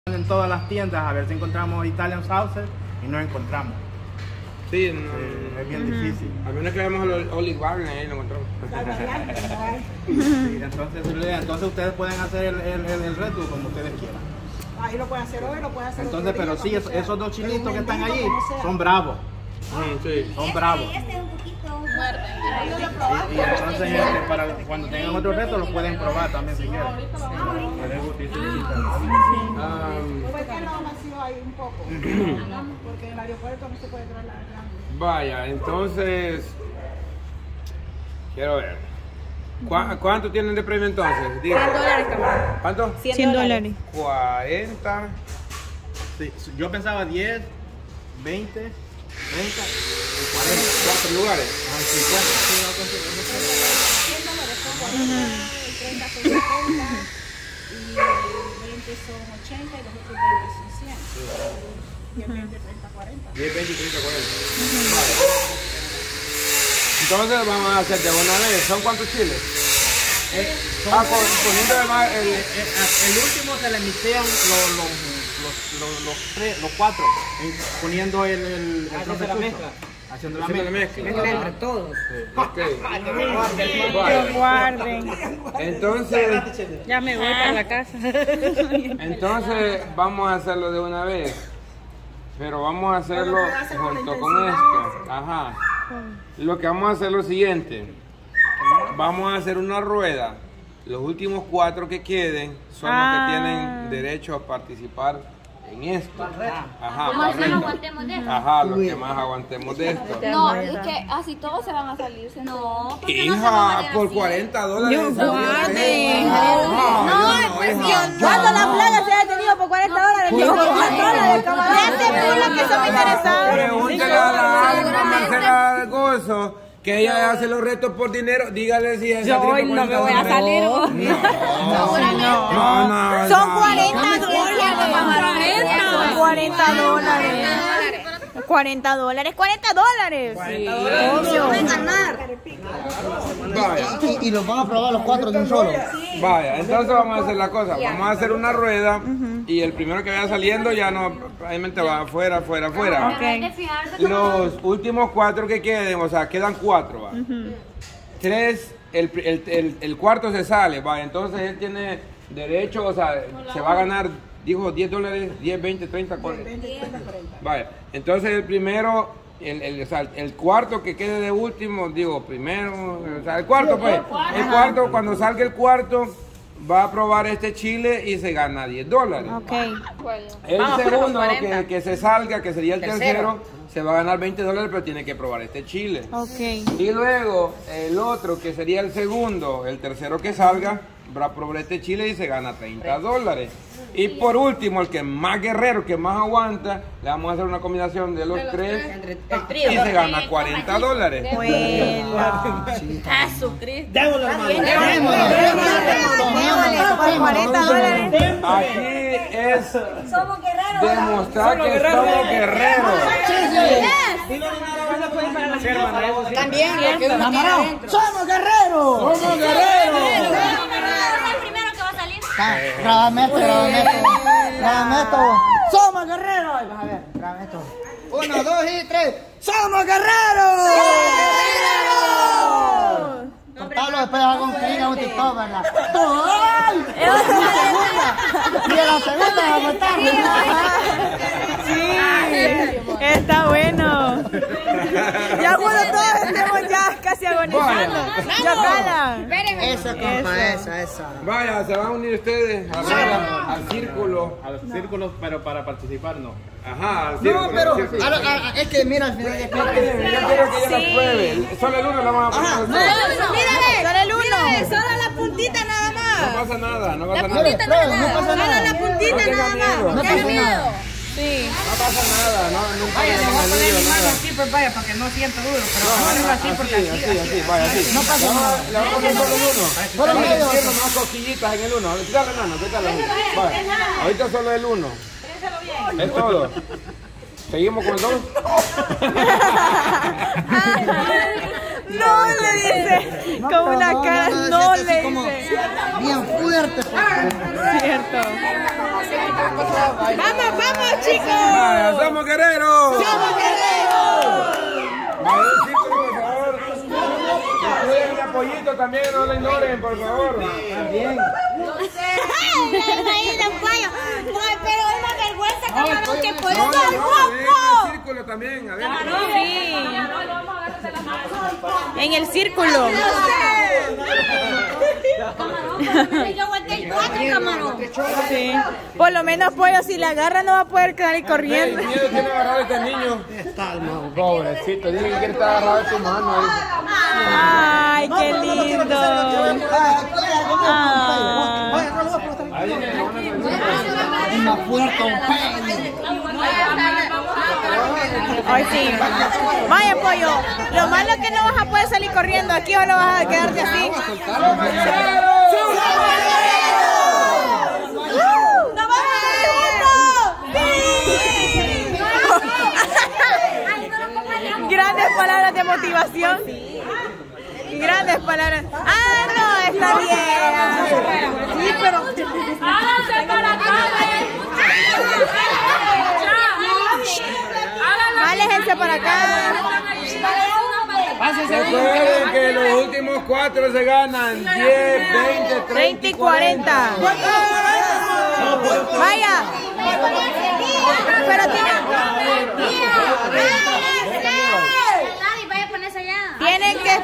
en todas las tiendas a ver si encontramos Italian Saucer y no encontramos. Sí, es bien difícil. A menos que veamos el Olive Garden, ahí lo encontramos. Sí, entonces ustedes pueden hacer el reto como ustedes quieran. Ahí lo pueden hacer hoy, lo pueden hacer entonces, pero sí, esos dos chilitos que están allí son bravos. Sí. Son bravos. Este es un poquito muerde. Y entonces para cuando tengan otro reto los pueden probar también si quieren. Fue que no nació ahí un poco, porque en el aeropuerto no se puede traer la grande. Vaya, entonces quiero ver. ¿Cuánto tienen de premio entonces? Digo. $100, camarada. ¿Cuánto? $100. 40. Sí, yo pensaba 10, 20, 30 y 40. 4 lugares. Ah, 50. Sí, no consigo. El 30 son 70 y el 20 son 80 y los otros 20 son 100. Y el 20, 30, 40. 10, 20, 30, 40. Vale. Entonces vamos a hacer diagonales. ¿Son cuántos chiles? Poniendo además El último se le mixean los cuatro, poniendo el haciendo la mezcla. Haciendo la mezcla. Entre todos. Ok. Que guarden. Entonces, Ya me voy para la casa. entonces vamos a hacerlo de una vez. Pero vamos a hacerlo junto con esto. Ajá. Lo que vamos a hacer es lo siguiente. Vamos a hacer una rueda. Los últimos 4 que queden son los que tienen derecho a participar en esto. Ajá, Los más correcto. aguantemos de esto. Ajá, los que más aguantemos de esto. No, es que así todos se van a salir. No, porque no se Hija, mueren por así. $40. Dios guarde. ¿Cuándo la playa se ha detenido por $40? $40, camarada. Que son interesados. Pregúntale a la Alma Marcela Gozo que ella hace los retos por dinero. Dígale si ella Yo hoy no me voy a salir. No. Son $40. $40. Obvio. Vaya. Y los van a probar los 4 de un solo. Vaya, entonces vamos a hacer la cosa. Vamos a hacer una rueda y el primero que vaya saliendo ya no, probablemente va afuera. Ok. Los últimos 4 que queden, o sea, quedan 4, ¿va? 3, el cuarto se sale, ¿va? Entonces él tiene derecho, o sea, se va a ganar, dijo $10, 10, 20, 30, 40. Vaya, entonces el primero, o sea, el cuarto que quede de último, digo, primero, o sea, el cuarto pues, el cuarto, cuando salga el cuarto, va a probar este chile y se gana $10. Ok. El segundo que se salga, que sería el tercero, se va a ganar $20, pero tiene que probar este chile. Ok. Y luego el otro que sería el segundo, el tercero que salga, va a probar este chile y se gana $30. Y por último, el que más guerrero, que más aguanta, le vamos a hacer una combinación de los 3 y se gana $40. Bueno. Jesucristo. Aquí es demostrar que somos guerreros. También. ¡Somos guerreros! ¡Somos guerreros! El primero que va a salir. Grábame esto. ¡Somos guerreros! Vas a ver, grábame esto. 1, 2 y 3. ¡Somos guerreros! Cortalo, después hago un clic a un TikTok, ¿verdad? ¡Ay! Y en la segunda va a matar. Sí, está bueno. Ya cuando todos estemos ya casi agonizando. Ya calan. Eso, compa, eso. Vaya, se van a unir ustedes al círculo. A los círculos, pero para participar no. Ajá, al círculo. No, pero al círculo. es que mira, al final Yo quiero que ella lo pruebe. Solo el uno lo vamos a probar. Solo el uno. Solo la puntita nada más. No pasa nada, no pasa nada. puntita No pasa nada. La puntita No tenga nada miedo. más. No pasa nada. Sí. No pasa nada, no Vaya, le voy a poner mi mano nada. así, pues vaya, para que no sienta duro. Pero No, pónganlo así porque así, vaya, así. No pasa nada. Le vamos a poner solo el uno. Solo Vamos a medio. hacer más cosquillitas en el uno. Quítale mano, quítale. Vaya. Ahorita solo el uno. Es todo. ¿Seguimos con el dos? No le dice. Con una cara, no le dice. Bien fuerte. Cierto. Vamos, vamos, chicos. Vaya, somos guerreros. Somos guerreros. Vaya, chicos, por favor. Incluyen el apoyito también, no lo ignoren, por favor. También. Ahí de pollo. Pero es una vergüenza, camarón, que pollo No, tan no, guapo. en el círculo también, adentro. Sí. En el círculo. Yo aguanté el 4, camarón. Sí. Por lo menos pollo, si la agarra no va a poder salir corriendo. ¿Qué miedo tiene agarrado este niño? Pobrecito, dice que quiere estar agarrado de tu mano. Ay, qué lindo. Es más fuerte un pene. Ay, sí. Vaya, pollo. Lo malo es que no vas a poder salir corriendo aquí o no vas a quedarte así. Grandes palabras de motivación. Grandes palabras. Ah, no, está bien. Sí, pero... Háganse para acá, Aléjense para acá. Recuerden que los últimos 4 se ganan 10, 20, 30 y 40. Vaya. Pero tienen que...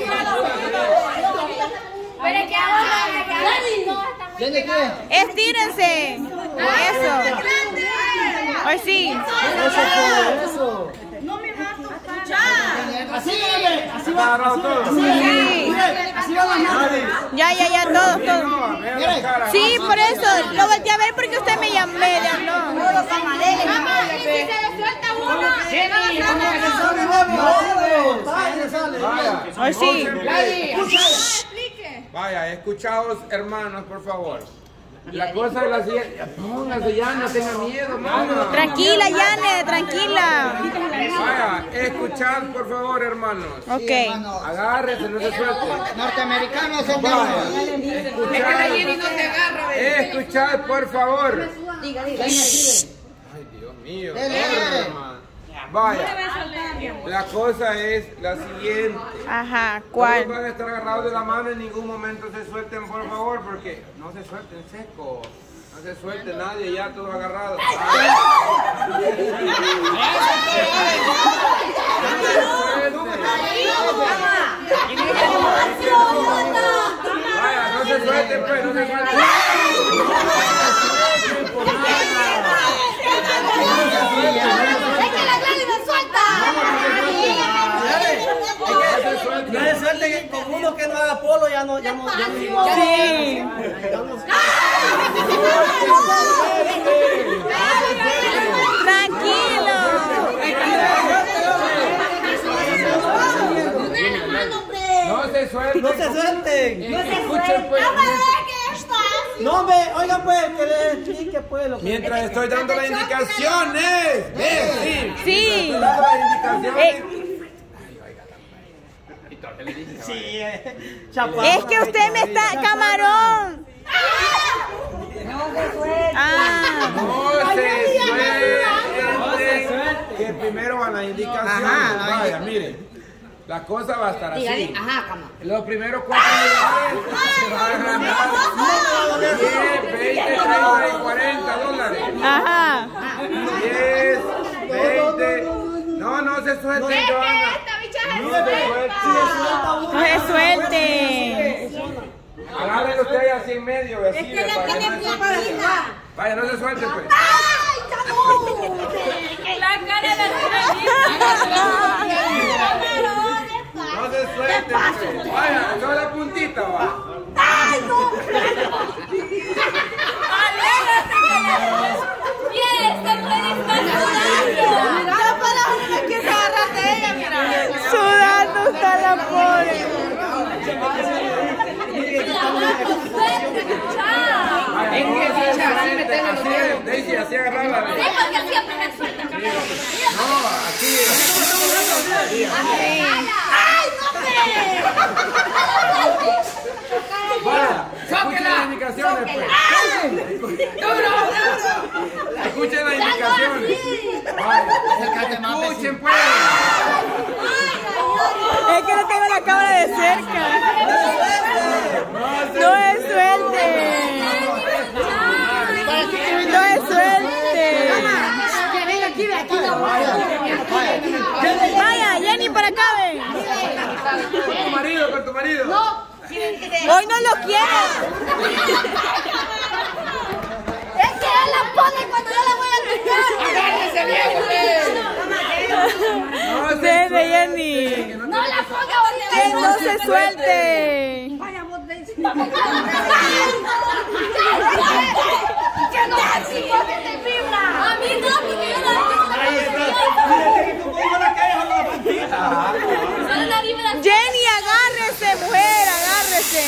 ¿Tiene qué? Estírense. Eso. Hoy sí. Eso. Así, bebé. Así ¿Está agarrado todo? Sí. Así van las manos. Ya, todos. Sí, por eso. Lo volteé a ver porque usted me llamó. Hoy sí. Vaya, escuchaos, hermanos, por favor. La cosa es la siguiente. Póngase ya, no tenga miedo, mamá. Tranquila, Yane, tranquila. Vaya, escuchad, por favor, hermanos. Ok. Agárrese, no se suelte. Norteamericanos son Vaya, buenos. escuchad, por favor. Dime. Ay, Dios mío. Dele. Hermano. Vaya, la cosa es la siguiente. Ajá, No ¿cuál? van a estar agarrados de la mano, en ningún momento se suelten, por favor, porque no se suelten seco. No se suelte nadie, ya todos agarrados. Vaya, no se suelten, pues, no se suelten. No es suerte que con uno que no haga polo ya no. Sí. Tranquilo. No se suelten. No se suelten. Escuchen, pues. No, hombre, oigan pues, que le explique pues lo que... Mientras estoy dando las indicaciones. Sí. Sí. Estoy dando las indicaciones. Sí, Es que usted me está... ¡Camarón! Ah. No se suelten. Que primero van las indicaciones. Vaya, miren. La cosa va a estar así. Los primeros 4 lugares se van a ganar 10, 20, 30 y 40 dólares. Ajá. 10, 20. No se suelten, Joana. No se suelten. No se suelte. Agárrenlo ustedes así en medio. Así, vaya, no se suelten, pues. La cara de No se suelten, pues. Vaya, solo la puntita, va. ¡Ay, no! Sudando está la pobre. Así, Daisy, así agarrarla. No, aquí. ¡Ay, no! Escuchen las indicaciones, pues. Escuchen las indicaciones. Escuchen, pues. Es que no tengo la cámara de cerca. No es suerte. No es suerte. Vaya, Jenny, para acá, ven. Con tu marido. Hoy no lo quiero. Es que él la pone cuando yo la voy a tocar. Agárrese bien, Sí, de Jenny. No la ponga donde Que no se suelte. Vaya, vos ves. Que no así, porque te vibra. A mí no, porque yo no. Jenny, agárrese, mujer, agárrese.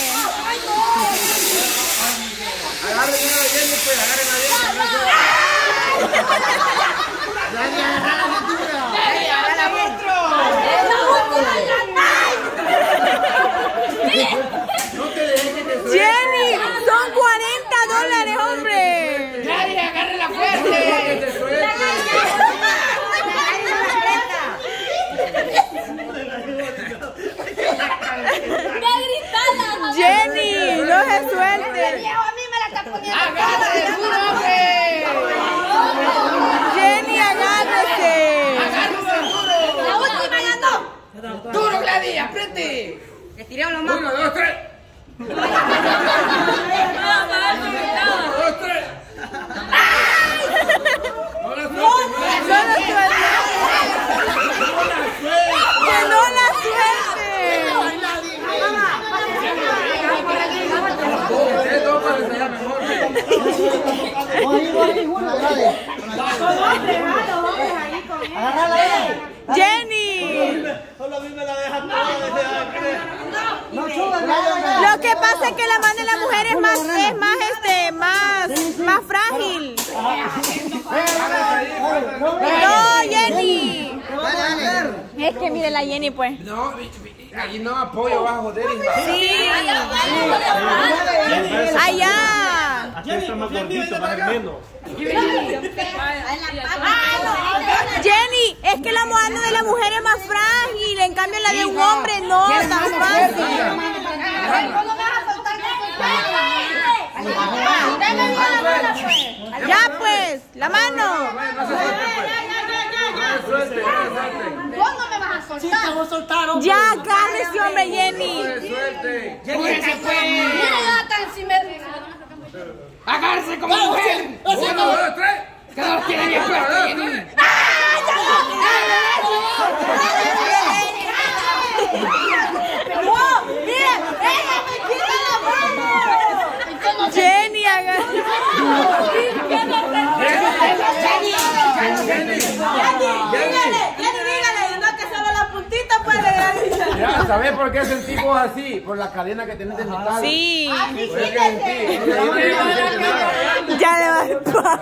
Agárrenme a Jenny, pues, agárrenme a Jenny, son $40, hombre. Jenny, agárrela fuerte. Jenny, no se suelte. A mí me la está poniendo. Agárrese duro, hombre. Jenny, agárrese. La última ya no. Duro, Gladys, apriete. Estiremos los más. 1, 2, 3. 1, 2, 3. No la suelte. Que no la suelte. Ustedes dos para ensayar mejor. Jenny. Solo a mí me la deja toda. Lo que pasa es que la mano de la mujer es más frágil. No, Jenny. Es que mire la Jenny, pues. No, allí no apoyo, vas a joder, hija. Sí. Allá. Aquí está más gordito, más menos. Jenny, es que la mano de la mujer es más frágil, en cambio la de un hombre no tan fácil. Ya pues, la mano. Vos no me vas a soltar. Ya, agárrese, hombre, Jenny. Mira, Jonathan, si me... ¡Agárrese como mujer! 1, 2, 3. ¡Que no tiene bien fuerte! Jenny, agárrese. Ya, ¿sabes por qué sentimos así? Por la cadena que tenés de metal. Sí. Por eso que sentí. Ya le va a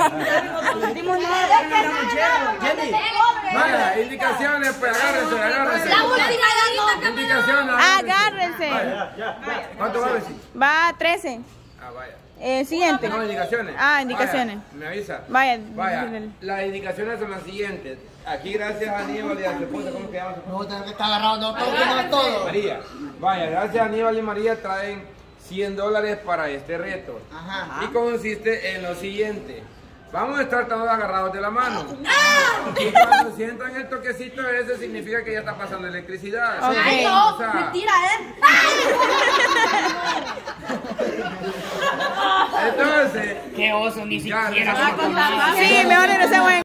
Vaya, indicaciones, pues agárrense. La última Indicaciones. agárrense. ¿Cuánto va a decir? Va 13. Ah, vaya. Siguiente. No, indicaciones. Ah, indicaciones. Vaya, me avisa. Vaya. Las indicaciones son las siguientes. Aquí, gracias a Aníbal y a su esposa, ¿cómo se llama? No, tengo que estar agarrado, no, todo. María. Vaya, gracias a Aníbal y María traen $100 para este reto. Ajá. Y consiste en lo siguiente. Vamos a estar todos agarrados de la mano. Y cuando sientan el toquecito ese significa que ya está pasando electricidad. Ok. Ay, no, mentira, Entonces, Qué oso, ni ya, siquiera. Sí, mejor no se mueven.